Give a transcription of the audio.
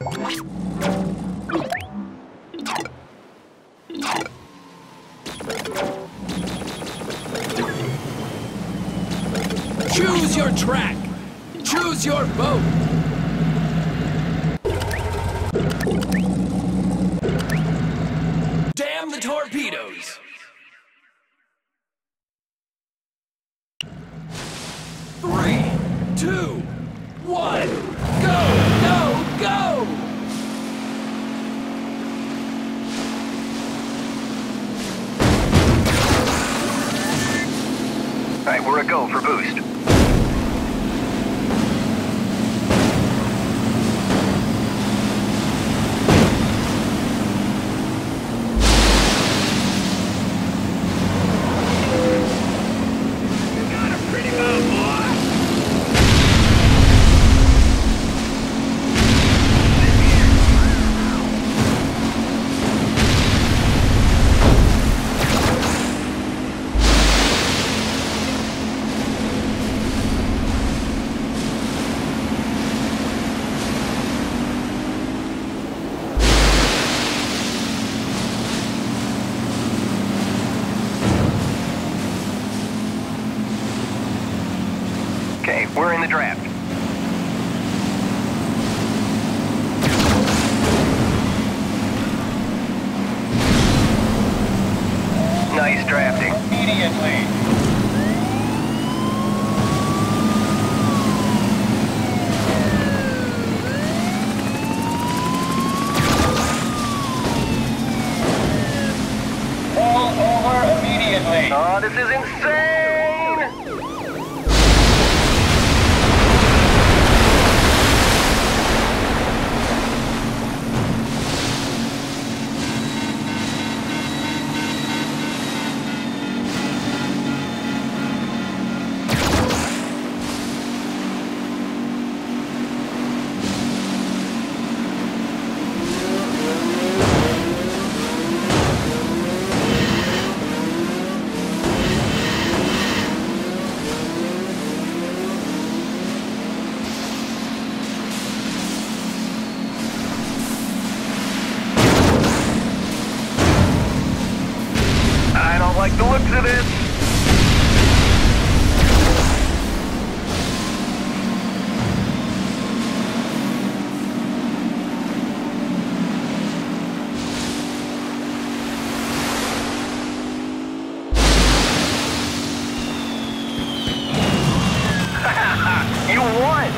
Choose your track! Choose your boat! Damn the torpedoes! 3, 2, 1, go, go, go! Alright, we're a go for boost. Okay, we're in the draft. Nice drafting. Immediately. All over immediately. Oh, this is insane! I don't like the looks of this. You won!